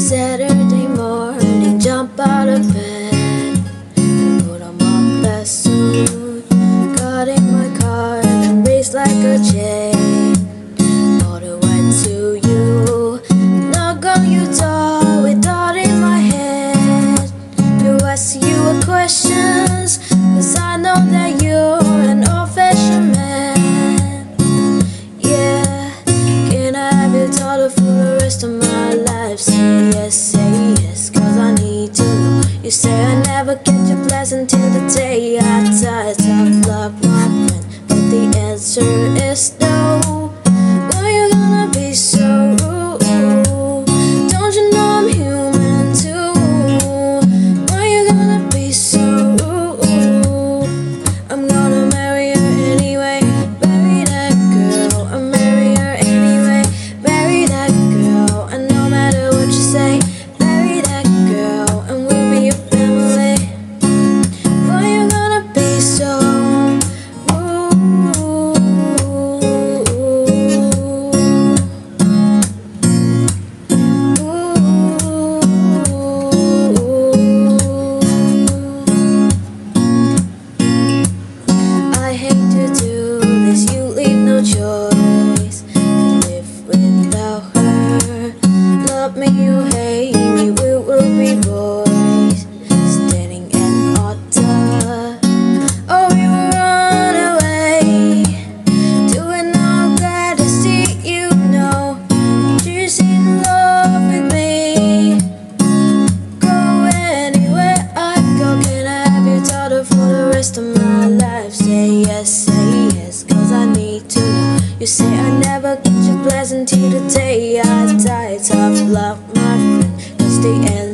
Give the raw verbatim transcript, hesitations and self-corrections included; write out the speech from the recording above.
Saturday morning, jump out of bed and put on my best suit. Got in my car and raced like a jay all the way to you. Knock on your door with thought in my head to ask you a questions, cause I know that you're an old-fashioned man. Yeah, can I have your daughter for the rest of my life? Say yes, say yes, cause I need to know. You say I never get your blessing till the day I die. Tough luck, my friend, but the answer is no. Why you gonna be so rude? Don't you know I'm human too? Why you gonna be so rude? I'm gonna marry her anyway, marry that girl. I'll marry her anyway, marry that girl. And no matter what you say, marry that girl, and we'll be your family. Why you gonna be so I hate to do this, you leave no choice. Can live without her. Love me, you hate me, we will be boys standing at altar. Oh, we will run away, doing all glad to see you know she's in love with me. Go anywhere I go, can I have your daughter for the rest of my life? Say yes, say yes, cause I need to know. You say I never get your blessing till the day I die. Tough luck, my friend, cause the end